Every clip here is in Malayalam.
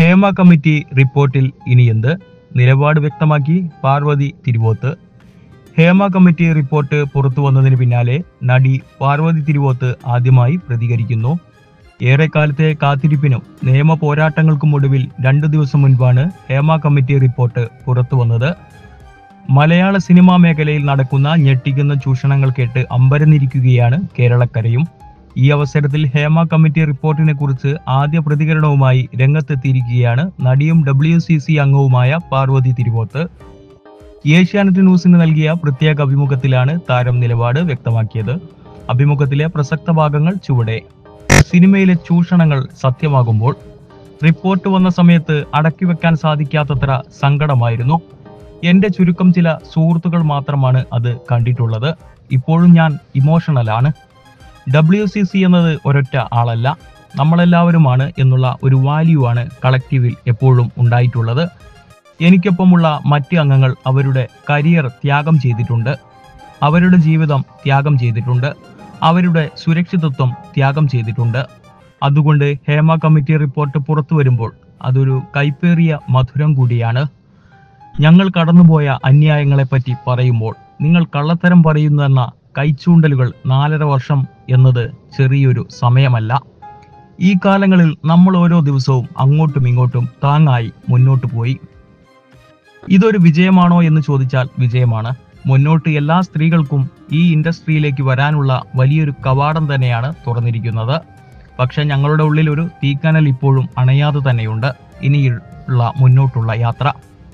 ഹേമ കമ്മിറ്റി റിപ്പോർട്ടിൽ ഇനിയെന്ത്? നിലപാട് വ്യക്തമാക്കി പാർവതി തിരുവോത്ത്. ഹേമ കമ്മിറ്റി റിപ്പോർട്ട് പുറത്തു വന്നതിന് പിന്നാലെ നടി പാർവതി തിരുവോത്ത് ആദ്യമായി പ്രതികരിക്കുന്നു. ഏറെക്കാലത്തെ കാത്തിരിപ്പിനും നിയമ പോരാട്ടങ്ങൾക്കും ഒടുവിൽ 2 ദിവസം മുൻപാണ് ഹേമ കമ്മിറ്റി റിപ്പോർട്ട് പുറത്തു വന്നത്. മലയാള സിനിമാ മേഖലയിൽ നടക്കുന്ന ഞെട്ടിക്കുന്ന ചൂഷണങ്ങൾ കേട്ട് അമ്പരന്നിരിക്കുകയാണ് കേരളക്കരയും. ഈ അവസരത്തിൽ ഹേമ കമ്മിറ്റി റിപ്പോർട്ടിനെ കുറിച്ച് ആദ്യ പ്രതികരണവുമായി രംഗത്തെത്തിയിരിക്കുകയാണ് നടിയും WCC അംഗവുമായ പാർവതി തിരുവോത്ത്. ഏഷ്യാനെറ്റ് ന്യൂസിന് നൽകിയ പ്രത്യേക അഭിമുഖത്തിലാണ് താരം നിലപാട് വ്യക്തമാക്കിയത്. അഭിമുഖത്തിലെ പ്രസക്ത ഭാഗങ്ങൾ ചുവടെ. സിനിമയിലെ ചൂഷണങ്ങൾ സത്യമാകുമ്പോൾ റിപ്പോർട്ട് വന്ന സമയത്ത് അടക്കിവെക്കാൻ സാധിക്കാത്തത്ര സങ്കടമായിരുന്നു. എന്റെ ചുരുക്കം ചില സുഹൃത്തുക്കൾ മാത്രമാണ് അത് കണ്ടിട്ടുള്ളത്. ഇപ്പോഴും ഞാൻ ഇമോഷണലാണ്. WCC എന്നത് ഒരൊറ്റ ആളല്ല, നമ്മളെല്ലാവരുമാണ് എന്നുള്ള ഒരു വാല്യൂ ആണ് കളക്റ്റീവിൽ എപ്പോഴും ഉണ്ടായിട്ടുള്ളത്. എനിക്കൊപ്പമുള്ള മറ്റ് അംഗങ്ങൾ അവരുടെ കരിയർ ത്യാഗം ചെയ്തിട്ടുണ്ട്, അവരുടെ ജീവിതം ത്യാഗം ചെയ്തിട്ടുണ്ട്, അവരുടെ സുരക്ഷിതത്വം ത്യാഗം ചെയ്തിട്ടുണ്ട്. അതുകൊണ്ട് ഹേമ കമ്മിറ്റി റിപ്പോർട്ട് പുറത്തു വരുമ്പോൾ അതൊരു കൈപ്പേറിയ മധുരം കൂടിയാണ്. ഞങ്ങൾ കടന്നുപോയ അന്യായങ്ങളെപ്പറ്റി പറയുമ്പോൾ നിങ്ങൾ കള്ളത്തരം പറയുന്നുവെന്ന കൈച്ചൂണ്ടലുകൾ 4.5 വർഷം എന്നത് ചെറിയൊരു സമയമല്ല. ഈ കാലങ്ങളിൽ നമ്മൾ ഓരോ ദിവസവും അങ്ങോട്ടും ഇങ്ങോട്ടും താങ്ങായി മുന്നോട്ട് പോയി. ഇതൊരു വിജയമാണോ എന്ന് ചോദിച്ചാൽ വിജയമാണ്. മുന്നോട്ട് എല്ലാ സ്ത്രീകൾക്കും ഈ ഇൻഡസ്ട്രിയിലേക്ക് വരാനുള്ള വലിയൊരു കവാടം തന്നെയാണ് തുറന്നിരിക്കുന്നത്. പക്ഷെ ഞങ്ങളുടെ ഉള്ളിൽ ഒരു തീക്കനൽ ഇപ്പോഴും അണയാതെ തന്നെയുണ്ട്. ഇനിയുള്ള മുന്നോട്ടുള്ള യാത്ര.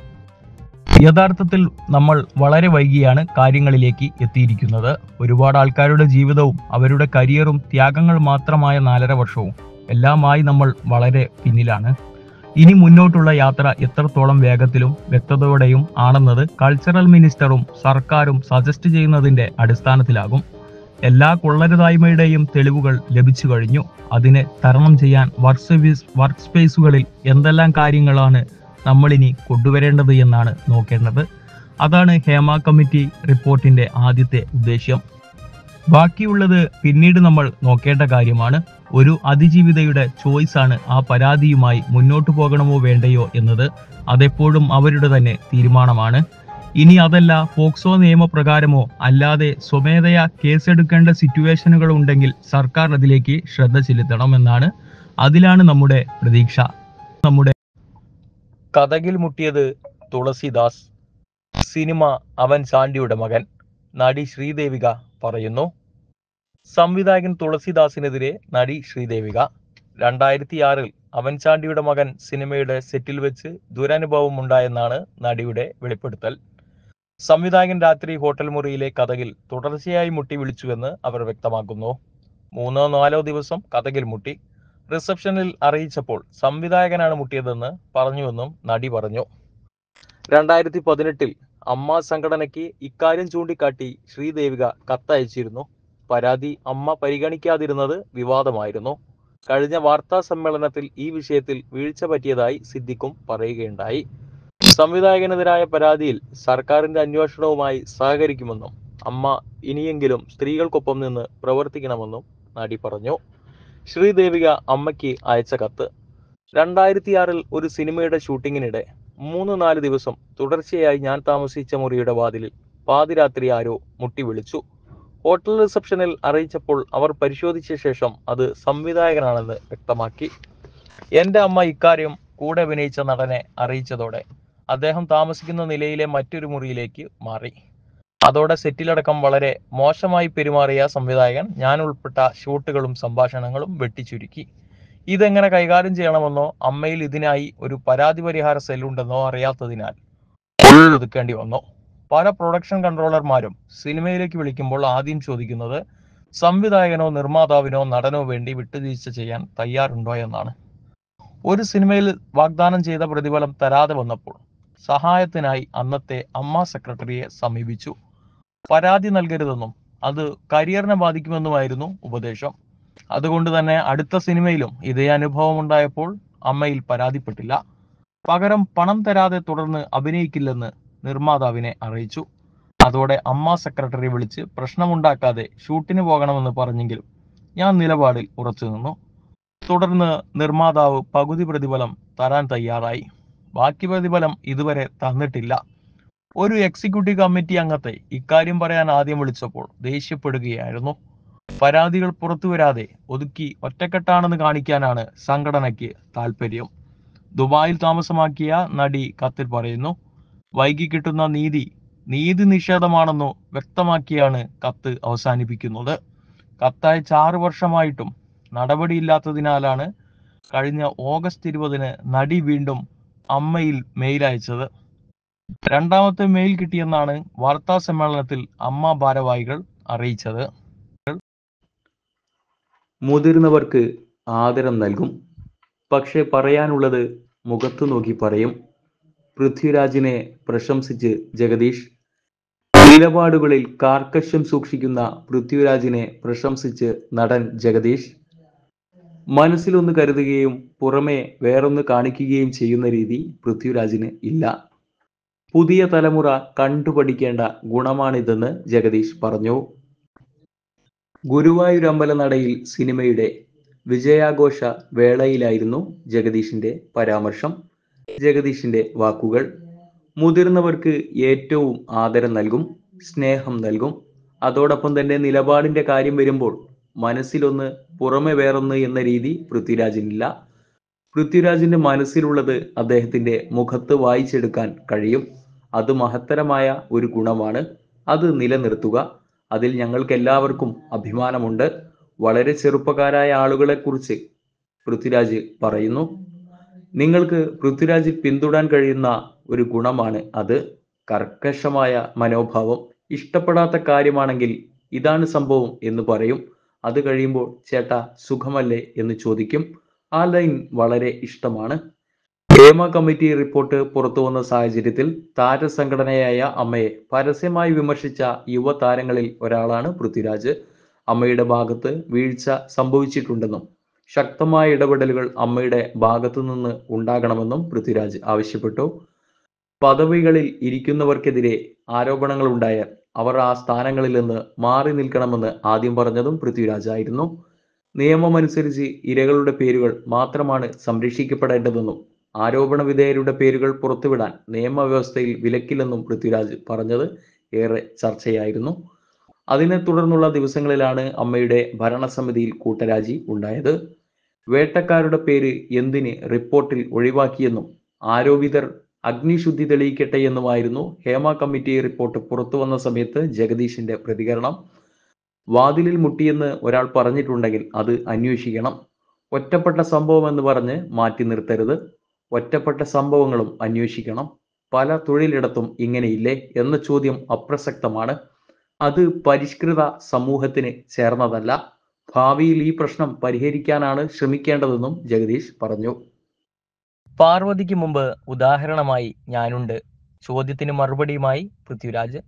യഥാർത്ഥത്തിൽ നമ്മൾ വളരെ വൈകിയാണ് കാര്യങ്ങളിലേക്ക് എത്തിയിരിക്കുന്നത്. ഒരുപാട് ആൾക്കാരുടെ ജീവിതവും അവരുടെ കരിയറും ത്യാഗങ്ങൾ മാത്രമായ 4.5 വർഷവും എല്ലാമായി നമ്മൾ വളരെ പിന്നിലാണ്. ഇനി മുന്നോട്ടുള്ള യാത്ര എത്രത്തോളം വേഗത്തിലും വ്യക്തതയോടെയും ആണെന്നത് കൾച്ചറൽ മിനിസ്റ്ററും സർക്കാരും സജസ്റ്റ് ചെയ്യുന്നതിന്റെ അടിസ്ഥാനത്തിലാകും. എല്ലാ കൊള്ളരുതായ്മയുടെയും തെളിവുകൾ ലഭിച്ചു കഴിഞ്ഞു. അതിനെ തരണം ചെയ്യാൻ വർക്ക് സ്പേസുകളിൽ എന്തെല്ലാം കാര്യങ്ങളാണ് നമ്മളിനി കൊണ്ടുവരേണ്ടത് എന്നാണ് നോക്കേണ്ടത്. അതാണ് ഹേമ കമ്മിറ്റി റിപ്പോർട്ടിന്റെ ആദ്യത്തെ ഉദ്ദേശ്യം. ബാക്കിയുള്ളത് പിന്നീട് നമ്മൾ നോക്കേണ്ട കാര്യമാണ്. ഒരു അതിജീവിതയുടെ ചോയ്സാണ് ആ പരാതിയുമായി മുന്നോട്ട് പോകണമോ വേണ്ടയോ എന്നത്. അതെപ്പോഴും അവരുടെ തന്നെ തീരുമാനമാണ്. ഇനി അതല്ല, പോക്സോ നിയമപ്രകാരമോ അല്ലാതെ സ്വമേധയാ കേസെടുക്കേണ്ട സിറ്റുവേഷനുകൾ ഉണ്ടെങ്കിൽ സർക്കാർ അതിലേക്ക് ശ്രദ്ധ ചെലുത്തണമെന്നാണ്. അതിലാണ് നമ്മുടെ പ്രതീക്ഷ. നമ്മുടെ കഥകിൽ മുട്ടിയത് തുളസിദാസ്. സിനിമ അവൻ ചാണ്ടിയുടെ മകൻ. നടി ശ്രീദേവിക പറയുന്നു. സംവിധായകൻ തുളസിദാസിനെതിരെ നടി ശ്രീദേവിക. 2006 അവൻ ചാണ്ടിയുടെ മകൻ സിനിമയുടെ സെറ്റിൽ വെച്ച് ദുരനുഭവം ഉണ്ടായെന്നാണ് നടിയുടെ വെളിപ്പെടുത്തൽ. സംവിധായകൻ രാത്രി ഹോട്ടൽ മുറിയിലെ കഥകിൽ തുടർച്ചയായി മുട്ടി വിളിച്ചുവെന്ന് അവർ വ്യക്തമാക്കുന്നു. 3-4 ദിവസം കഥകിൽ മുട്ടി. റിസപ്ഷനിൽ അറിയിച്ചപ്പോൾ സംവിധായകനാണ് മുട്ടിയതെന്ന് പറഞ്ഞുവെന്നും നടി പറഞ്ഞു. 2018 അമ്മ സംഘടനയ്ക്ക് ഇക്കാര്യം ചൂണ്ടിക്കാട്ടി ശ്രീദേവിക കത്തയച്ചിരുന്നു. പരാതി അമ്മ പരിഗണിക്കാതിരുന്നത് വിവാദമായിരുന്നു. കഴിഞ്ഞ വാർത്താ സമ്മേളനത്തിൽ ഈ വിഷയത്തിൽ വീഴ്ച പറ്റിയതായി സിദ്ദിഖും പറയുകയുണ്ടായി. സംവിധായകനെതിരായ പരാതിയിൽ സർക്കാരിന്റെ അന്വേഷണവുമായി സഹകരിക്കുമെന്നും അമ്മ ഇനിയെങ്കിലും സ്ത്രീകൾക്കൊപ്പം നിന്ന് പ്രവർത്തിക്കണമെന്നും നടി പറഞ്ഞു. ശ്രീദേവിക അമ്മയ്ക്ക് അയച്ച കത്ത്. 2006 ഒരു സിനിമയുടെ ഷൂട്ടിങ്ങിനിടെ 3-4 ദിവസം തുടർച്ചയായി ഞാൻ താമസിച്ച മുറിയുടെ വാതിലിൽ പാതിരാത്രി ആരോ മുട്ടി വിളിച്ചു. ഹോട്ടൽ റിസപ്ഷനിൽ അറിയിച്ചപ്പോൾ അവർ പരിശോധിച്ച ശേഷം അത് സംവിധായകനാണെന്ന് വ്യക്തമാക്കി. എന്റെ അമ്മ ഇക്കാര്യം കൂടെ അഭിനയിച്ച നടനെ അറിയിച്ചതോടെ അദ്ദേഹം താമസിക്കുന്ന നിലയിലെ മറ്റൊരു മുറിയിലേക്ക് മാറി. അതോടെ സെറ്റിലടക്കം വളരെ മോശമായി പെരുമാറിയ സംവിധായകൻ ഞാൻ ഉൾപ്പെട്ട ഷൂട്ടുകളും സംഭാഷണങ്ങളും വെട്ടിച്ചുരുക്കി. ഇതെങ്ങനെ കൈകാര്യം ചെയ്യണമെന്നോ അമ്മയിൽ ഇതിനായി ഒരു പരാതി പരിഹാര സെല്ലുണ്ടെന്നോ അറിയാത്തതിനാൽ ഒതുക്കേണ്ടി വന്നു. പല പ്രൊഡക്ഷൻ കൺട്രോളർമാരും സിനിമയിലേക്ക് വിളിക്കുമ്പോൾ ആദ്യം ചോദിക്കുന്നത് സംവിധായകനോ നിർമ്മാതാവിനോ നടനോ വേണ്ടി വിട്ടുവീഴ്ച ചെയ്യാൻ തയ്യാറുണ്ടോ എന്നാണ്. ഒരു സിനിമയിൽ വാഗ്ദാനം ചെയ്ത പ്രതിഫലം തരാതെ വന്നപ്പോൾ സഹായത്തിനായി അന്നത്തെ അമ്മ സെക്രട്ടറിയെ സമീപിച്ചു. പരാതി നൽകരുതെന്നും അത് കരിയറിനെ ബാധിക്കുമെന്നുമായിരുന്നു ഉപദേശം. അതുകൊണ്ട് തന്നെ അടുത്ത സിനിമയിലും ഇതേ അനുഭവം ഉണ്ടായപ്പോൾ അമ്മയിൽ പരാതിപ്പെട്ടില്ല. പകരം പണം തരാതെ തുടർന്ന് അഭിനയിക്കില്ലെന്ന് നിർമ്മാതാവിനെ അറിയിച്ചു. അതോടെ അമ്മ സെക്രട്ടറി വിളിച്ച് പ്രശ്നമുണ്ടാക്കാതെ ഷൂട്ടിന് പോകണമെന്ന് പറഞ്ഞെങ്കിലും ഞാൻ നിലപാടിൽ ഉറച്ചു നിന്നു. തുടർന്ന് നിർമ്മാതാവ് പകുതി പ്രതിഫലം തരാൻ തയ്യാറായി. ബാക്കി പ്രതിഫലം ഇതുവരെ തന്നിട്ടില്ല. ഒരു എക്സിക്യൂട്ടീവ് കമ്മിറ്റി അംഗത്തെ ഇക്കാര്യം പറയാൻ ആദ്യം വിളിച്ചപ്പോൾ ദേഷ്യപ്പെടുകയായിരുന്നു. പരാതികൾ പുറത്തുവരാതെ ഒതുക്കി ഒറ്റക്കെട്ടാണെന്ന് കാണിക്കാനാണ് സംഘടനയ്ക്ക് താല്പര്യം. ദുബായിൽ താമസമാക്കിയ നടി കത്തിൽ പറയുന്നു. വൈകി കിട്ടുന്ന നീതി നിഷേധമാണെന്നു വ്യക്തമാക്കിയാണ് കത്ത് അവസാനിപ്പിക്കുന്നത്. കത്തയച്ച 6 വർഷമായിട്ടും നടപടിയില്ലാത്തതിനാലാണ് കഴിഞ്ഞ ഓഗസ്റ്റ് 20 നടി വീണ്ടും അമ്മയിൽ മെയിൽ അയച്ചത്. രണ്ടാമത്തെ മെയിൽ കിട്ടിയെന്നാണ് വാർത്താ സമ്മേളനത്തിൽ അമ്മ ഭാരവാഹികൾ അറിയിച്ചത്. മുതിർന്നവർക്ക് ആദരം നൽകും, പക്ഷെ പറയാനുള്ളത് മുഖത്തു നോക്കി പറയും. പൃഥ്വിരാജിനെ പ്രശംസിച്ച് ജഗദീഷ്. നിലപാടുകളിൽ കാർക്കശ്യം സൂക്ഷിക്കുന്ന പൃഥ്വിരാജിനെ പ്രശംസിച്ച് നടൻ ജഗദീഷ്. മനസ്സിലൊന്ന് കരുതുകയും പുറമെ വേറൊന്ന് കാണിക്കുകയും ചെയ്യുന്ന രീതി പൃഥ്വിരാജിന് ഇല്ല. പുതിയ തലമുറ കണ്ടുപഠിക്കേണ്ട ഗുണമാണിതെന്ന് ജഗദീഷ് പറഞ്ഞു. ഗുരുവായൂർ അമ്പലനടയിൽ സിനിമയുടെ വിജയാഘോഷ വേളയിലായിരുന്നു ജഗദീഷിന്റെ പരാമർശം. ജഗദീഷിന്റെ വാക്കുകൾ: മുതിർന്നവർക്ക് ഏറ്റവും ആദരം നൽകും, സ്നേഹം നൽകും. അതോടൊപ്പം തന്നെ നിലപാടിന്റെ കാര്യം വരുമ്പോൾ മനസ്സിലൊന്ന് പുറമെ വേറൊന്ന് എന്ന രീതി പൃഥ്വിരാജിനില്ല. പൃഥ്വിരാജിന്റെ മനസ്സിലുള്ളത് അദ്ദേഹത്തിന്റെ മുഖത്ത് വായിച്ചെടുക്കാൻ കഴിയും. അത് മഹത്തരമായ ഒരു ഗുണമാണ്. അത് നിലനിർത്തുക. അതിൽ ഞങ്ങൾക്ക് എല്ലാവർക്കും അഭിമാനമുണ്ട്. വളരെ ചെറുപ്പക്കാരായ ആളുകളെ കുറിച്ച് പൃഥ്വിരാജ് പറയുന്നു. നിങ്ങൾക്ക് പൃഥ്വിരാജിൽ പിന്തുടരാൻ കഴിയുന്ന ഒരു ഗുണമാണ് അത്. കർക്കശമായ മനോഭാവം. ഇഷ്ടപ്പെടാത്ത കാര്യമാണെങ്കിൽ ഇതാണ് സംഭവം എന്ന് പറയും. അത് കഴിയുമ്പോൾ ചേട്ടാ സുഖമല്ലേ എന്ന് ചോദിക്കും. ആ ലൈൻ വളരെ ഇഷ്ടമാണ്. ഹേമ കമ്മിറ്റി റിപ്പോർട്ട് പുറത്തു വന്ന സാഹചര്യത്തിൽ താരസംഘടനയായ അമ്മയെ പരസ്യമായി വിമർശിച്ച യുവതാരങ്ങളിൽ ഒരാളാണ് പൃഥ്വിരാജ്. അമ്മയുടെ ഭാഗത്ത് വീഴ്ച സംഭവിച്ചിട്ടുണ്ടെന്നും ശക്തമായ ഇടപെടലുകൾ അമ്മയുടെ ഭാഗത്തു നിന്ന് ഉണ്ടാകണമെന്നും പൃഥ്വിരാജ് ആവശ്യപ്പെട്ടു. പദവികളിൽ ഇരിക്കുന്നവർക്കെതിരെ ആരോപണങ്ങൾ ഉണ്ടായാൽ അവർ ആ സ്ഥാനങ്ങളിൽ നിന്ന് മാറി നിൽക്കണമെന്ന് ആദ്യം പറഞ്ഞതും പൃഥ്വിരാജായിരുന്നു. നിയമമനുസരിച്ച് ഇരകളുടെ പേരുകൾ മാത്രമാണ് സംരക്ഷിക്കപ്പെടേണ്ടതെന്നും ആരോപണ വിധേയരുടെ പേരുകൾ പുറത്തുവിടാൻ നിയമവ്യവസ്ഥയിൽ വിലക്കില്ലെന്നും പൃഥ്വിരാജ് പറഞ്ഞത് ഏറെ ചർച്ചയായിരുന്നു. അതിനെ തുടർന്നുള്ള ദിവസങ്ങളിലാണ് അമ്മയുടെ ഭരണസമിതിയിൽ കൂട്ടരാജി ഉണ്ടായത്. വേട്ടക്കാരുടെ പേര് എന്തിന് റിപ്പോർട്ടിൽ ഒഴിവാക്കിയെന്നും ആരോപിതർ അഗ്നിശുദ്ധി തെളിയിക്കട്ടെ എന്നുമായിരുന്നു ഹേമ കമ്മിറ്റി റിപ്പോർട്ട് പുറത്തു വന്ന സമയത്ത് ജഗദീഷിന്റെ പ്രതികരണം. വാതിലിൽ മുട്ടിയെന്ന് ഒരാൾ പറഞ്ഞിട്ടുണ്ടെങ്കിൽ അത് അന്വേഷിക്കണം. ഒറ്റപ്പെട്ട സംഭവം എന്ന് പറഞ്ഞ് മാറ്റി നിർത്തരുത്. ഒറ്റപ്പെട്ട സംഭവങ്ങളും അന്വേഷിക്കണം. പല തൊഴിലിടത്തും ഇങ്ങനെയില്ലേ എന്ന ചോദ്യം അപ്രസക്തമാണ്. അത് പരിഷ്കൃത സമൂഹത്തിന് ചേർന്നതല്ല. ഭാവിയിൽ ഈ പ്രശ്നം പരിഹരിക്കാനാണ് ശ്രമിക്കേണ്ടതെന്നും ജഗദീഷ് പറഞ്ഞു. പാർവതിക്ക് മുമ്പ് ഉദാഹരണമായി ഞാനുണ്ട് ചോദ്യത്തിന് മറുപടിയുമായി പൃഥ്വിരാജ്.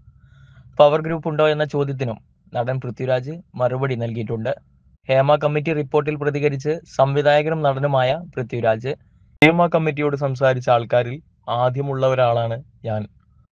പവർ ഗ്രൂപ്പ് ഉണ്ടോ എന്ന ചോദ്യത്തിനും നടൻ പൃഥ്വിരാജ് മറുപടി നൽകിയിട്ടുണ്ട്. ഹേമ കമ്മിറ്റി റിപ്പോർട്ടിൽ പ്രതികരിച്ച് സംവിധായകനും നടനുമായ പൃഥ്വിരാജ്. ഹേമ കമ്മിറ്റിയോട് സംസാരിച്ച ആൾക്കാരിൽ ആദ്യമുള്ള ഒരാളാണ് ഞാൻ.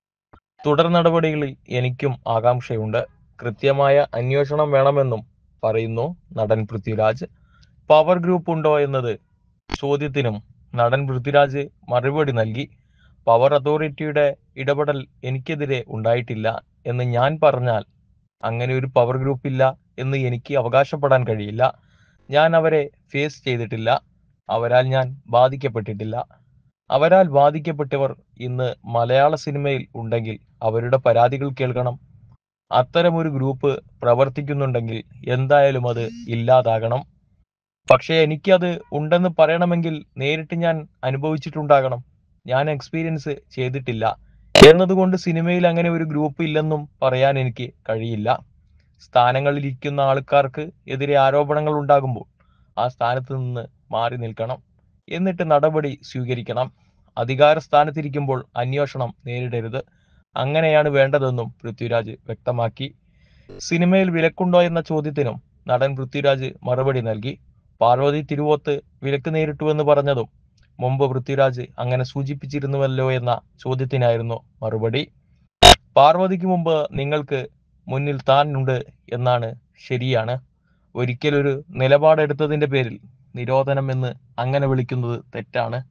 തുടർ നടപടികളിൽ എനിക്കും ആകാംക്ഷയുണ്ട്. കൃത്യമായ അന്വേഷണം വേണമെന്നും പറയുന്നു നടൻ പൃഥ്വിരാജ്. പവർ ഗ്രൂപ്പ് ഉണ്ടോ എന്നത് ചോദ്യത്തിനും നടൻ പൃഥ്വിരാജ് മറുപടി നൽകി. പവർ അതോറിറ്റിയുടെ ഇടപെടൽ എനിക്കെതിരെ ഉണ്ടായിട്ടില്ല എന്ന് ഞാൻ പറഞ്ഞാൽ അങ്ങനെ ഒരു പവർ ഗ്രൂപ്പ് ഇല്ല എന്ന് എനിക്ക് അവകാശപ്പെടാൻ കഴിയില്ല. ഞാൻ അവരെ ഫേസ് ചെയ്തിട്ടില്ല. അവരാൽ ഞാൻ ബാധിക്കപ്പെട്ടിട്ടില്ല. അവരാൽ ബാധിക്കപ്പെട്ടവർ ഇന്ന് മലയാള സിനിമയിൽ ഉണ്ടെങ്കിൽ അവരുടെ പരാതികൾ കേൾക്കണം. അത്തരമൊരു ഗ്രൂപ്പ് പ്രവർത്തിക്കുന്നുണ്ടെങ്കിൽ എന്തായാലും അത് ഇല്ലാതാകണം. പക്ഷേ എനിക്കത് ഉണ്ടെന്ന് പറയണമെങ്കിൽ നേരിട്ട് ഞാൻ അനുഭവിച്ചിട്ടുണ്ടാകണം. ഞാൻ എക്സ്പീരിയൻസ് ചെയ്തിട്ടില്ല എന്നതുകൊണ്ട് സിനിമയിൽ അങ്ങനെ ഒരു ഗ്രൂപ്പ് ഇല്ലെന്നും പറയാൻ എനിക്ക് കഴിയില്ല. സ്ഥാനങ്ങളിൽ ഇരിക്കുന്ന ആൾക്കാർക്ക് എതിരെ ആരോപണങ്ങൾ ഉണ്ടാകുമ്പോൾ ആ സ്ഥാനത്ത് നിന്ന് മാറി നിൽക്കണം. എന്നിട്ട് നടപടി സ്വീകരിക്കണം. അധികാര സ്ഥാനത്തിരിക്കുമ്പോൾ അന്വേഷണം നേരിടരുത്. അങ്ങനെയാണ് വേണ്ടതെന്നും പൃഥ്വിരാജ് വ്യക്തമാക്കി. സിനിമയിൽ വിലക്കുണ്ടോ എന്ന ചോദ്യത്തിനും നടൻ പൃഥ്വിരാജ് മറുപടി നൽകി. പാർവതി തിരുവോത്ത് വിലക്ക് നേരിട്ടുവെന്ന് പറഞ്ഞതും മുമ്പ് പൃഥ്വിരാജ് അങ്ങനെ സൂചിപ്പിച്ചിരുന്നുവല്ലോ എന്ന ചോദ്യത്തിനായിരുന്നു മറുപടി. പാർവതിക്ക് മുമ്പ് നിങ്ങൾക്ക് മുന്നിൽ താൻ ഉണ്ട് എന്നാണ് ശരിയാണ്. ഒരിക്കലൊരു നിലപാടെടുത്തതിന്റെ പേരിൽ നിരോധനം എന്ന് അങ്ങനെ വിളിക്കുന്നത് തെറ്റാണ്.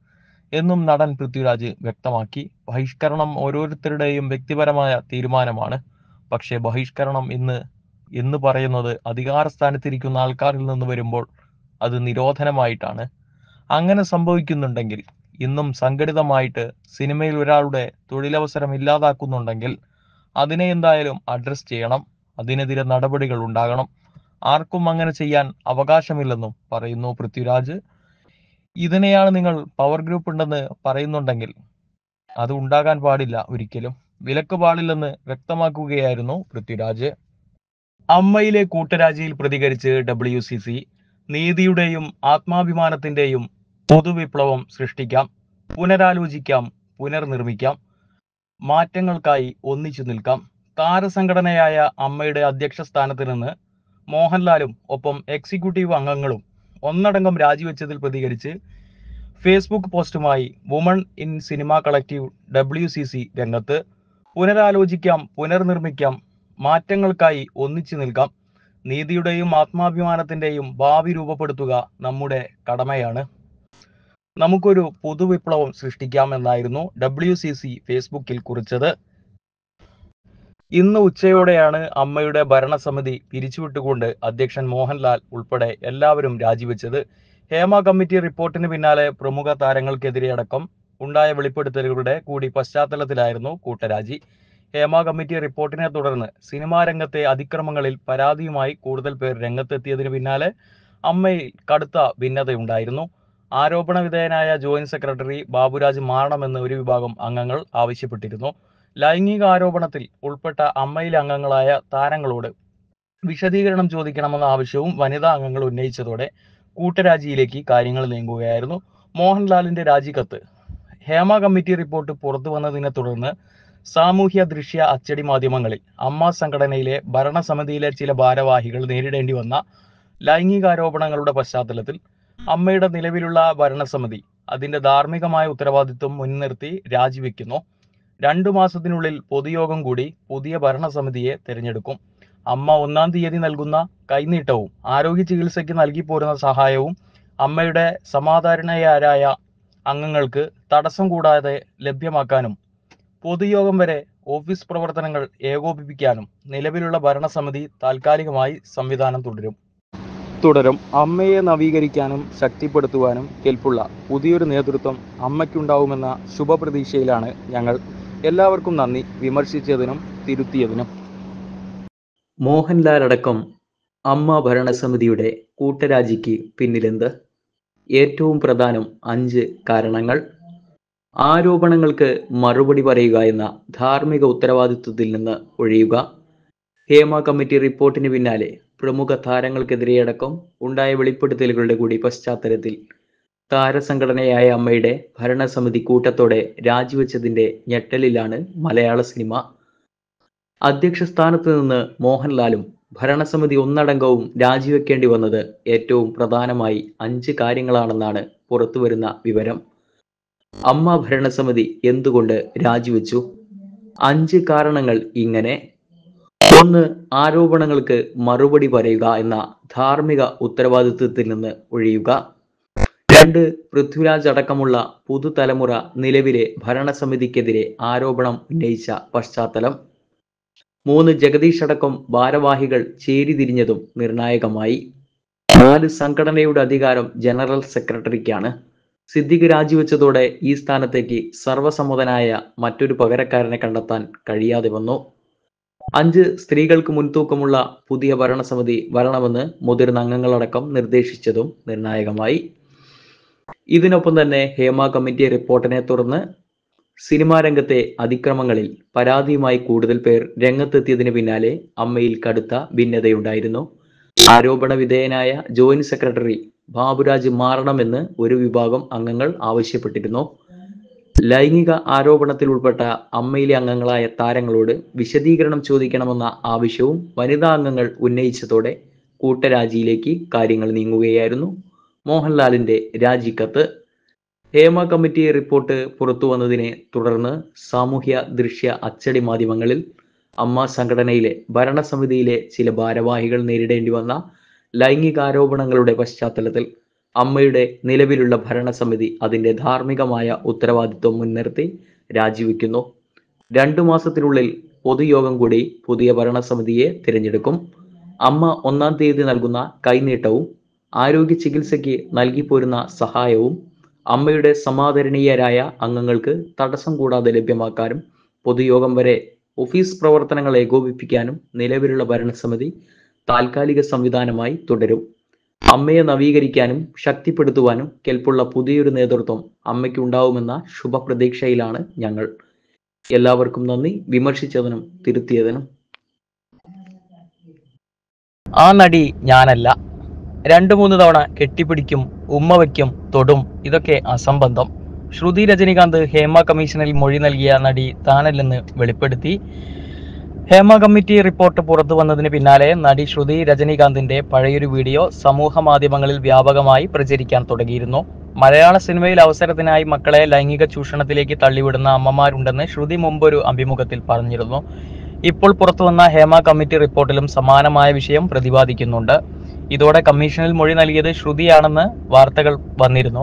എന്നും നടൻ പൃഥ്വിരാജ് വ്യക്തമാക്കി. ബഹിഷ്കരണം ഓരോരുത്തരുടെയും വ്യക്തിപരമായ തീരുമാനമാണ്. പക്ഷേ ബഹിഷ്കരണം എന്ന് പറയുന്നത് അധികാരസ്ഥാനത്തിരിക്കുന്ന ആൾക്കാരിൽ നിന്ന് വരുമ്പോൾ അത് നിരോധനമായിട്ടാണ്. അങ്ങനെ സംഭവിക്കുന്നുണ്ടെങ്കിൽ, ഇന്നും സംഘടിതമായിട്ട് സിനിമയിൽ ഒരാളുടെ തൊഴിലവസരം ഇല്ലാതാക്കുന്നുണ്ടെങ്കിൽ അതിനെ എന്തായാലും അഡ്രസ് ചെയ്യണം. അതിനെതിരെ നടപടികൾ ഉണ്ടാകണം. ആർക്കും അങ്ങനെ ചെയ്യാൻ അവകാശമില്ലെന്നും പറയുന്നു പൃഥ്വിരാജ്. ഇതിനെയാണ് നിങ്ങൾ പവർ ഗ്രൂപ്പ് ഉണ്ടെന്ന് പറയുന്നുണ്ടെങ്കിൽ അത് ഉണ്ടാകാൻ പാടില്ല, ഒരിക്കലും വിലക്ക് പാടില്ലെന്ന് വ്യക്തമാക്കുകയായിരുന്നു പൃഥ്വിരാജ്. അമ്മയിലെ കൂട്ടരാജിയിൽ പ്രതികരിച്ച് WCC. നീതിയുടെയും ആത്മാഭിമാനത്തിന്റെയും പൊതുവിപ്ലവം സൃഷ്ടിക്കാം, പുനരാലോചിക്കാം, പുനർനിർമ്മിക്കാം, മാറ്റങ്ങൾക്കായി ഒന്നിച്ചു നിൽക്കാം. താരസംഘടനയായ അമ്മയുടെ അധ്യക്ഷ സ്ഥാനത്ത് നിന്ന് മോഹൻലാലും ഒപ്പം എക്സിക്യൂട്ടീവ് അംഗങ്ങളും ഒന്നടങ്കം രാജിവെച്ചതിൽ പ്രതികരിച്ച് ഫേസ്ബുക്ക് പോസ്റ്റുമായി woman in cinema collective WCC രംഗത്ത്. പുനരാലോചിക്കാം, പുനർനിർമ്മിക്കാം, മാറ്റങ്ങൾക്കായി ഒന്നിച്ചു നിൽക്കാം. നീതിയുടെയും ആത്മാഭിമാനത്തിന്റെയും ഭാവി രൂപപ്പെടുത്തുക നമ്മുടെ കടമയാണ്. നമുക്കൊരു പൊതുവിപ്ലവം സൃഷ്ടിക്കാം എന്നായിരുന്നു WCC ഫേസ്ബുക്കിൽ കുറിച്ചത്. ഇന്ന് ഉച്ചയോടെയാണ് അമ്മയുടെ ഭരണസമിതി പിരിച്ചുവിട്ടുകൊണ്ട് അധ്യക്ഷൻ മോഹൻലാൽ ഉൾപ്പെടെ എല്ലാവരും രാജിവെച്ചത്. ഹേമ കമ്മിറ്റി റിപ്പോർട്ടിന് പിന്നാലെ പ്രമുഖ താരങ്ങൾക്കെതിരെയടക്കം ഉണ്ടായ വെളിപ്പെടുത്തലുകളുടെ കൂടി പശ്ചാത്തലത്തിലായിരുന്നു കൂട്ടരാജി. ഹേമ കമ്മിറ്റി റിപ്പോർട്ടിനെ തുടർന്ന് സിനിമാ രംഗത്തെ അതിക്രമങ്ങളിൽ പരാതിയുമായി കൂടുതൽ പേർ രംഗത്തെത്തിയതിന് പിന്നാലെ അമ്മയിൽ കടുത്ത ഭിന്നതയുണ്ടായിരുന്നു. ആരോപണ വിധേയനായ ജോയിന്റ് സെക്രട്ടറി ബാബുരാജ് മാറണമെന്ന് ഒരു വിഭാഗം അംഗങ്ങൾ ആവശ്യപ്പെട്ടിരുന്നു. ലൈംഗിക ആരോപണത്തിൽ ഉൾപ്പെട്ട അമ്മയിലെ അംഗങ്ങളായ താരങ്ങളോട് വിശദീകരണം ചോദിക്കണമെന്ന ആവശ്യവും വനിതാ അംഗങ്ങൾ ഉന്നയിച്ചതോടെ കൂട്ടരാജിയിലേക്ക് കാര്യങ്ങൾ നീങ്ങുകയായിരുന്നു. മോഹൻലാലിന്റെ രാജിക്കത്ത്. ഹേമ കമ്മിറ്റി റിപ്പോർട്ട് പുറത്തു വന്നതിനെ തുടർന്ന് സാമൂഹ്യ ദൃശ്യ അച്ചടി മാധ്യമങ്ങളിൽ അമ്മ സംഘടനയിലെ ഭരണസമിതിയിലെ ചില ഭാരവാഹികൾ നേരിടേണ്ടി വന്ന ലൈംഗികാരോപണങ്ങളുടെ പശ്ചാത്തലത്തിൽ അമ്മയുടെ നിലവിലുള്ള ഭരണസമിതി അതിന്റെ ധാർമ്മികമായ ഉത്തരവാദിത്വം മുൻനിർത്തി രാജിവെക്കുന്നു. 2 മാസത്തിനുള്ളിൽ പൊതുയോഗം കൂടി പുതിയ ഭരണസമിതിയെ തിരഞ്ഞെടുക്കും. അമ്മ 1-ാം തീയതി നൽകുന്ന കൈനീട്ടവും ആരോഗ്യ ചികിത്സയ്ക്ക് നൽകിപ്പോരുന്ന സഹായവും അമ്മയുടെ സമാധാനയായ അംഗങ്ങൾക്ക് തടസ്സം കൂടാതെ ലഭ്യമാക്കാനും പൊതുയോഗം വരെ ഓഫീസ് പ്രവർത്തനങ്ങൾ ഏകോപിപ്പിക്കാനും നിലവിലുള്ള ഭരണസമിതി താൽക്കാലികമായി സംവിധാനം തുടരും. അമ്മയെ നവീകരിക്കാനും ശക്തിപ്പെടുത്തുവാനും കെൽപ്പുള്ള പുതിയൊരു നേതൃത്വം അമ്മയ്ക്കുണ്ടാവുമെന്ന ശുഭപ്രതീക്ഷയിലാണ് ഞങ്ങൾ. എല്ലാവർക്കും നന്ദി, വിമർശിച്ചതിനും തിരുത്തിയതിനും. മോഹൻലാൽ അടക്കം അമ്മ ഭരണസമിതിയുടെ കൂട്ടരാജിക്ക് പിന്നിലെന്ത്? ഏറ്റവും പ്രധാനം 5 കാരണങ്ങൾ. ആരോപണങ്ങൾക്ക് മറുപടി പറയുക എന്ന ധാർമ്മിക ഉത്തരവാദിത്വത്തിൽ നിന്ന് ഒഴിയുക. ഹേമ കമ്മിറ്റി റിപ്പോർട്ടിന് പിന്നാലെ പ്രമുഖ താരങ്ങൾക്കെതിരെയടക്കം ഉണ്ടായ വെളിപ്പെടുത്തലുകളുടെ കൂടി പശ്ചാത്തലത്തിൽ താരസംഘടനയായ അമ്മയുടെ ഭരണസമിതി കൂട്ടത്തോടെ രാജിവെച്ചതിന്റെ ഞെട്ടലിലാണ് മലയാള സിനിമ. അധ്യക്ഷ സ്ഥാനത്ത് നിന്ന് മോഹൻലാലും ഭരണസമിതി ഒന്നടങ്കവും രാജിവെക്കേണ്ടി വന്നത് ഏറ്റവും പ്രധാനമായി 5 കാര്യങ്ങളാണെന്നാണ് പുറത്തുവരുന്ന വിവരം. അമ്മ ഭരണസമിതി എന്തുകൊണ്ട് രാജിവെച്ചു? 5 കാരണങ്ങൾ ഇങ്ങനെ. 1. ആരോപണങ്ങൾക്ക് മറുപടി പറയുക എന്ന ധാർമ്മിക ഉത്തരവാദിത്വത്തിൽ നിന്ന് ഒഴിയുക. 2. പൃഥ്വിരാജ് അടക്കമുള്ള പുതുതലമുറ നിലവിലെ ഭരണസമിതിക്കെതിരെ ആരോപണം ഉന്നയിച്ച പശ്ചാത്തലം. 3. ജഗദീഷ് അടക്കം ഭാരവാഹികൾ ചേരിതിരിഞ്ഞതും നിർണായകമായി. 4. സംഘടനയുടെ അധികാരം ജനറൽ സെക്രട്ടറിക്കാണ്. സിദ്ദിഖ് രാജിവെച്ചതോടെ ഈ സ്ഥാനത്തേക്ക് സർവസമ്മതനായ മറ്റൊരു പകരക്കാരനെ കണ്ടെത്താൻ കഴിയാതെ വന്നു. 5. സ്ത്രീകൾക്ക് മുൻതൂക്കമുള്ള പുതിയ ഭരണസമിതി വരണമെന്ന് മുതിർന്ന അംഗങ്ങളടക്കം നിർദ്ദേശിച്ചതും നിർണായകമായി. ഇതിനൊപ്പം തന്നെ ഹേമ കമ്മിറ്റി റിപ്പോർട്ടിനെ തുടർന്ന് സിനിമാ രംഗത്തെ അതിക്രമങ്ങളിൽ പരാതിയുമായി കൂടുതൽ പേർ രംഗത്തെത്തിയതിന് പിന്നാലെ അമ്മയിൽ കടുത്ത ഭിന്നതയുണ്ടായിരുന്നു. ആരോപണ വിധേയനായ ജോയിന്റ് സെക്രട്ടറി ബാബുരാജ് മാറണമെന്ന് ഒരു വിഭാഗം അംഗങ്ങൾ ആവശ്യപ്പെട്ടിരുന്നു. ലൈംഗിക ആരോപണത്തിൽ ഉൾപ്പെട്ട അമ്മയിലെ അംഗങ്ങളായ താരങ്ങളോട് വിശദീകരണം ചോദിക്കണമെന്ന ആവശ്യവും വനിതാ അംഗങ്ങൾ ഉന്നയിച്ചതോടെ കൂട്ടരാജിയിലേക്ക് കാര്യങ്ങൾ നീങ്ങുകയായിരുന്നു. മോഹൻലാലിന്റെ രാജിക്കത്ത്. ഹേമ കമ്മിറ്റി റിപ്പോർട്ട് പുറത്തു വന്നതിനെ തുടർന്ന് സാമൂഹ്യ ദൃശ്യ അച്ചടി മാധ്യമങ്ങളിൽ അമ്മ സംഘടനയിലെ ഭരണസമിതിയിലെ ചില ഭാരവാഹികൾ നേരിടേണ്ടി വന്ന ലൈംഗികാരോപണങ്ങളുടെ പശ്ചാത്തലത്തിൽ അമ്മയുടെ നിലവിലുള്ള ഭരണസമിതി അതിൻ്റെ ധാർമ്മികമായ ഉത്തരവാദിത്വം മുൻനിർത്തി രാജിവെക്കുന്നു. 2 മാസത്തിനുള്ളിൽ പൊതുയോഗം കൂടി പുതിയ ഭരണസമിതിയെ തിരഞ്ഞെടുക്കും. അമ്മ 1-ാം തീയതി നൽകുന്ന കൈനീട്ടവും ആരോഗ്യ ചികിത്സയ്ക്ക് നൽകിപ്പോരുന്ന സഹായവും അമ്മയുടെ സമാദരണീയരായ അംഗങ്ങൾക്ക് തടസ്സം കൂടാതെ ലഭ്യമാക്കാനും പൊതുയോഗം വരെ ഓഫീസ് പ്രവർത്തനങ്ങൾ ഏകോപിപ്പിക്കാനും നിലവിലുള്ള ഭരണസമിതി താൽക്കാലിക സംവിധാനമായി തുടരും. അമ്മയെ നവീകരിക്കാനും ശക്തിപ്പെടുത്തുവാനും കെൽപ്പുള്ള പുതിയൊരു നേതൃത്വം അമ്മയ്ക്ക് ഉണ്ടാവുമെന്ന ശുഭപ്രതീക്ഷയിലാണ് ഞങ്ങൾ. എല്ലാവർക്കും നന്ദി. വിമർശിച്ചതിനും തിരുത്തിയതിനും. ആ നടി ഞാനല്ല. 2-3 തവണ കെട്ടിപ്പിടിക്കും, ഉമ്മ വയ്ക്കും, തൊടും. ഇതൊക്കെ അസംബന്ധം. ശ്രുതി രജനികാന്ത് ഹേമ കമ്മീഷനിൽ മൊഴി നൽകിയ നടി താനല്ലെന്ന് വെളിപ്പെടുത്തി. ഹേമ കമ്മിറ്റി റിപ്പോർട്ട് പുറത്തു വന്നതിന് പിന്നാലെ നടി ശ്രുതി രജനികാന്തിന്റെ പഴയൊരു വീഡിയോ സമൂഹ മാധ്യമങ്ങളിൽ വ്യാപകമായി പ്രചരിക്കാൻ തുടങ്ങിയിരുന്നു. മലയാള സിനിമയിൽ അവസരത്തിനായി മക്കളെ ലൈംഗിക ചൂഷണത്തിലേക്ക് തള്ളിവിടുന്ന അമ്മമാരുണ്ടെന്ന് ശ്രുതി മുമ്പൊരു അഭിമുഖത്തിൽ പറഞ്ഞിരുന്നു. ഇപ്പോൾ പുറത്തുവന്ന ഹേമ കമ്മിറ്റി റിപ്പോർട്ടിലും സമാനമായ വിഷയം പ്രതിപാദിക്കുന്നുണ്ട്. ഇതോടെ കമ്മീഷനിൽ മൊഴി നൽകിയത് ശ്രുതിയാണെന്ന് വാർത്തകൾ വന്നിരുന്നു.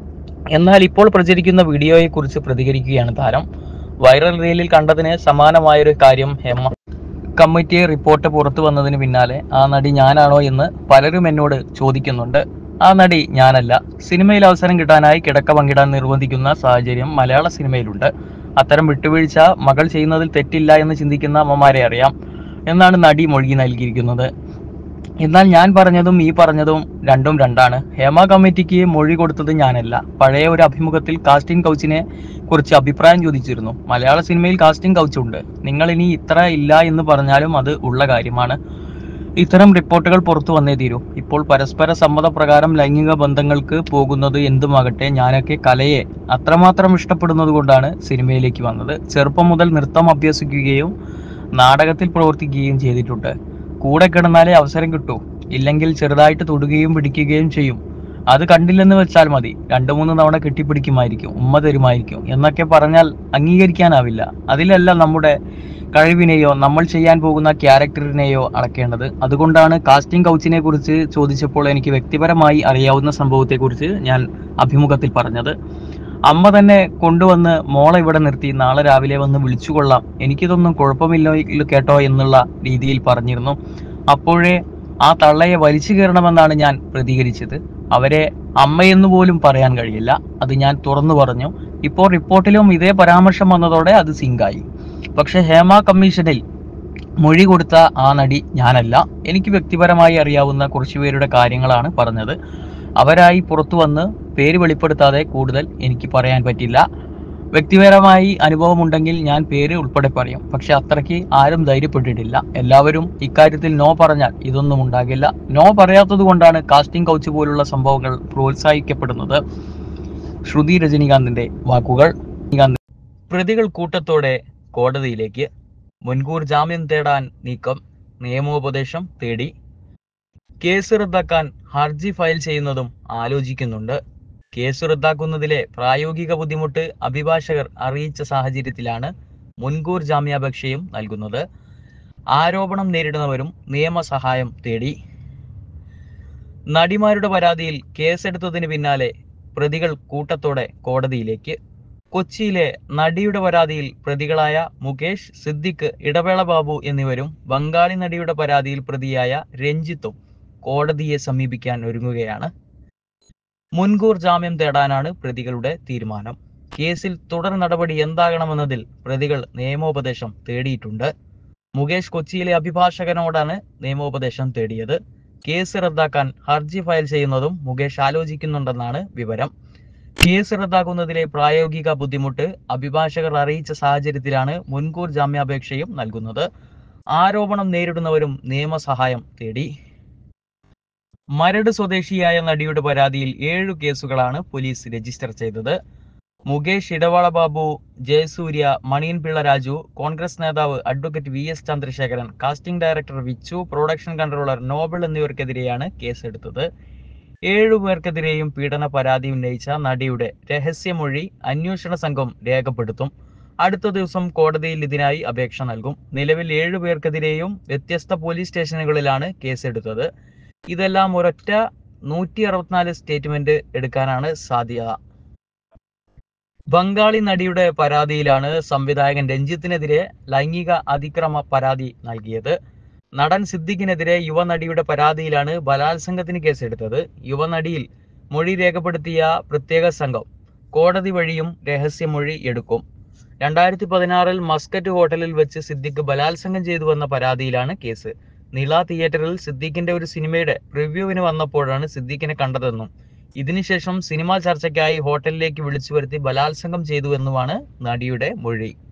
എന്നാൽ ഇപ്പോൾ പ്രചരിക്കുന്ന വീഡിയോയെക്കുറിച്ച് പ്രതികരിക്കുകയാണ് താരം. വൈറൽ റീലിൽ കണ്ടതിന് സമാനമായൊരു കാര്യം ഹേമ കമ്മിറ്റി റിപ്പോർട്ട് പുറത്തു വന്നതിന് പിന്നാലെ ആ നടി ഞാനാണോ എന്ന് പലരും എന്നോട് ചോദിക്കുന്നുണ്ട്. ആ നടി ഞാനല്ല. സിനിമയിൽ അവസരം കിട്ടാനായി കിടക്ക പങ്കിടാൻ നിർബന്ധിക്കുന്ന സാഹചര്യം മലയാള സിനിമയിലുണ്ട്. അത്തരം വിട്ടുവീഴ്ച മകൾ ചെയ്യുന്നതിൽ തെറ്റില്ല എന്ന് ചിന്തിക്കുന്ന അമ്മമാരെ അറിയാം എന്നാണ് നടി മൊഴി നൽകിയിരിക്കുന്നത്. എന്നാൽ ഞാൻ പറഞ്ഞതും ഈ പറഞ്ഞതും രണ്ടും രണ്ടാണ്. ഹേമ കമ്മിറ്റിക്ക് മൊഴി കൊടുത്തത് ഞാനല്ല. പഴയ ഒരു അഭിമുഖത്തിൽ കാസ്റ്റിംഗ് കൗച്ചിനെ കുറിച്ച് അഭിപ്രായം ചോദിച്ചിരുന്നു. മലയാള സിനിമയിൽ കാസ്റ്റിംഗ് കൗച്ച് ഉണ്ട്. നിങ്ങൾ ഇനി ഇത്ര ഇല്ല എന്ന് പറഞ്ഞാലും അത് ഉള്ള കാര്യമാണ്. ഇത്തരം റിപ്പോർട്ടുകൾ പുറത്തു വന്നേ തീരൂ. ഇപ്പോൾ പരസ്പര സമ്മതപ്രകാരം ലൈംഗിക ബന്ധങ്ങൾക്ക് പോകുന്നത് എന്തുമാകട്ടെ, ഞാനൊക്കെ കലയെ അത്രമാത്രം ഇഷ്ടപ്പെടുന്നത് കൊണ്ടാണ് സിനിമയിലേക്ക് വന്നത്. ചെറുപ്പം മുതൽ നൃത്തം അഭ്യസിക്കുകയും നാടകത്തിൽ പ്രവർത്തിക്കുകയും ചെയ്തിട്ടുണ്ട്. കൂടെ കിടന്നാലേ അവസരം കിട്ടൂ, ഇല്ലെങ്കിൽ ചെറുതായിട്ട് തൊടുകയും പിടിക്കുകയും ചെയ്യും. അത് കണ്ടില്ലെന്ന് വെച്ചാൽ മതി. 2-3 തവണ കെട്ടിപ്പിടിക്കുമായിരിക്കും, ഉമ്മ തരുമായിരിക്കും എന്നൊക്കെ പറഞ്ഞാൽ അംഗീകരിക്കാനാവില്ല. അതിലല്ല നമ്മുടെ കഴിവിനെയോ നമ്മൾ ചെയ്യാൻ പോകുന്ന ക്യാരക്ടറിനെയോ അളക്കേണ്ടത്. അതുകൊണ്ടാണ് കാസ്റ്റിംഗ് കൗച്ചിനെ കുറിച്ച് ചോദിച്ചപ്പോൾ എനിക്ക് വ്യക്തിപരമായി അറിയാവുന്ന സംഭവത്തെക്കുറിച്ച് ഞാൻ അഭിമുഖത്തിൽ പറഞ്ഞത്. അമ്മ തന്നെ കൊണ്ടുവന്ന് മോളെ ഇവിടെ നിർത്തി നാളെ രാവിലെ വന്ന് വിളിച്ചുകൊള്ളാം, എനിക്കിതൊന്നും കുഴപ്പമില്ല കേട്ടോ എന്നുള്ള രീതിയിൽ പറഞ്ഞിരുന്നു. അപ്പോഴേ ആ തള്ളയെ വലിച്ചു കയറണമെന്നാണ് ഞാൻ പ്രതികരിച്ചത്. അവരെ അമ്മയെന്ന് പോലും പറയാൻ കഴിയില്ല. അത് ഞാൻ തുറന്നു പറഞ്ഞു. ഇപ്പോൾ റിപ്പോർട്ടിലും ഇതേ പരാമർശം വന്നതോടെ അത് സിങ്കായി. പക്ഷെ ഹേമ കമ്മീഷനിൽ മൊഴി കൊടുത്ത ആ നടി ഞാനല്ല. എനിക്ക് വ്യക്തിപരമായി അറിയാവുന്ന കുറച്ചുപേരുടെ കാര്യങ്ങളാണ് പറഞ്ഞത്. അവരായി പുറത്തു വന്ന് പേര് വെളിപ്പെടുത്താതെ കൂടുതൽ എനിക്ക് പറയാൻ പറ്റില്ല. വ്യക്തിപരമായി അനുഭവമുണ്ടെങ്കിൽ ഞാൻ പേര് ഉൾപ്പെടെ പറയും. പക്ഷെ അത്രയ്ക്ക് ആരും ധൈര്യപ്പെട്ടിട്ടില്ല. എല്ലാവരും ഇക്കാര്യത്തിൽ നോ പറഞ്ഞാൽ ഇതൊന്നും ഉണ്ടാകില്ല. നോ പറയാത്തത് കൊണ്ടാണ് കാസ്റ്റിംഗ് കൗച്ച് പോലുള്ള സംഭവങ്ങൾ പ്രോത്സാഹിക്കപ്പെടുന്നത്. ശ്രുതി രജനികാന്തിന്റെ വാക്കുകൾ. പ്രതികൾ കൂട്ടത്തോടെ കോടതിയിലേക്ക്. മുൻകൂർ ജാമ്യം തേടാൻ നീക്കം. നിയമോപദേശം തേടി. കേസ് റദ്ദാക്കാൻ ഹർജി ഫയൽ ചെയ്യുന്നതും ആലോചിക്കുന്നുണ്ട്. കേസ് റദ്ദാക്കുന്നതിലെ പ്രായോഗിക ബുദ്ധിമുട്ട് അഭിഭാഷകർ അറിയിച്ച സാഹചര്യത്തിലാണ് മുൻകൂർ ജാമ്യാപേക്ഷയും നൽകുന്നത്. ആരോപണം നേരിടുന്നവരും നിയമസഹായം തേടി. നടിമാരുടെ പരാതിയിൽ കേസെടുത്തതിന് പിന്നാലെ പ്രതികൾ കൂട്ടത്തോടെ കോടതിയിലേക്ക്. കൊച്ചിയിലെ നടിയുടെ പരാതിയിൽ പ്രതികളായ മുകേഷ്, സിദ്ദിഖ്, ഇടവേള ബാബു എന്നിവരും ബംഗാളി നടിയുടെ പരാതിയിൽ പ്രതിയായ രഞ്ജിത്തും കോടതിയെ സമീപിക്കാൻ ഒരുങ്ങുകയാണ്. മുൻകൂർ ജാമ്യം തേടാനാണ് പ്രതികളുടെ തീരുമാനം. കേസിൽ തുടർ നടപടി എന്താകണമെന്നതിൽ പ്രതികൾ നിയമോപദേശം തേടിയിട്ടുണ്ട്. മുകേഷ് കൊച്ചിയിലെ അഭിഭാഷകനോടാണ് നിയമോപദേശം തേടിയത്. കേസ് റദ്ദാക്കാൻ ഹർജി ഫയൽ ചെയ്യുന്നതും മുകേഷ് ആലോചിക്കുന്നുണ്ടെന്നാണ് വിവരം. കേസ് റദ്ദാക്കുന്നതിലെ പ്രായോഗിക ബുദ്ധിമുട്ട് അഭിഭാഷകർ അറിയിച്ച സാഹചര്യത്തിലാണ് മുൻകൂർ ജാമ്യാപേക്ഷയും നൽകുന്നത്. ആരോപണം നേരിടുന്നവരും നിയമസഹായം തേടി. മരട് സ്വദേശിയായ നടിയുടെ പരാതിയിൽ 7 കേസുകളാണ് പോലീസ് രജിസ്റ്റർ ചെയ്തത്. മുകേഷ്, ഇടവാള ബാബു, ജയസൂര്യ, മണിയൻ പിള്ള രാജു, കോൺഗ്രസ് നേതാവ് advocate VS Chandrasekharan, casting director Vichu, production controller Noble എന്നിവർക്കെതിരെയാണ് കേസെടുത്തത്. 7 പേർക്കെതിരെയും പീഡന പരാതി ഉന്നയിച്ച നടിയുടെ രഹസ്യമൊഴി അന്വേഷണ സംഘം രേഖപ്പെടുത്തും. അടുത്ത ദിവസം കോടതിയിൽ ഇതിനായി അപേക്ഷ നൽകും. നിലവിൽ 7 പേർക്കെതിരെയും വ്യത്യസ്ത പോലീസ് സ്റ്റേഷനുകളിലാണ് കേസെടുത്തത്. ഇതെല്ലാം ഒരൊറ്റ 164 സ്റ്റേറ്റ്മെന്റ് എടുക്കാനാണ് സാധ്യത. ബംഗാളി നടിയുടെ പരാതിയിലാണ് സംവിധായകൻ രഞ്ജിത്തിനെതിരെ ലൈംഗിക അതിക്രമ പരാതി നൽകിയത്. നടൻ സിദ്ദിഖിനെതിരെ യുവനടിയുടെ പരാതിയിലാണ് ബലാത്സംഗത്തിന് കേസെടുത്തത്. യുവനടിയിൽ മൊഴി രേഖപ്പെടുത്തിയ പ്രത്യേക സംഘം കോടതി വഴിയും രഹസ്യമൊഴി എടുക്കും. 2016 മസ്കറ്റ് ഹോട്ടലിൽ വെച്ച് സിദ്ദിഖ് ബലാത്സംഗം ചെയ്തുവെന്ന പരാതിയിലാണ് കേസ്. നിള തിയേറ്ററിൽ സിദ്ദിഖിന്റെ ഒരു സിനിമയുടെ പ്രിവ്യൂവിന് വന്നപ്പോഴാണ് സിദ്ദിഖിനെ കണ്ടതെന്നും ഇതിനുശേഷം സിനിമാ ചർച്ചയ്ക്കായി ഹോട്ടലിലേക്ക് വിളിച്ചു വരുത്തി ബലാത്സംഗം ചെയ്തുവെന്നുമാണ് നടിയുടെ മൊഴി.